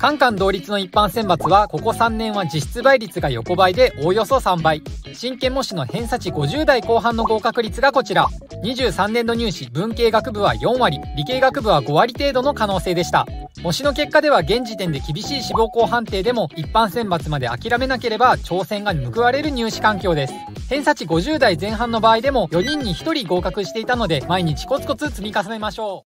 カンカン同率の一般選抜はここ3年は実質倍率が横ばいでおおよそ3倍。真剣模試の偏差値50代後半の合格率がこちら。23年度入試文系学部は4割、理系学部は5割程度の可能性でした。模試の結果では現時点で厳しい志望校判定でも一般選抜まで諦めなければ挑戦が報われる入試環境です。偏差値50代前半の場合でも4人に1人合格していたので毎日コツコツ積み重ねましょう。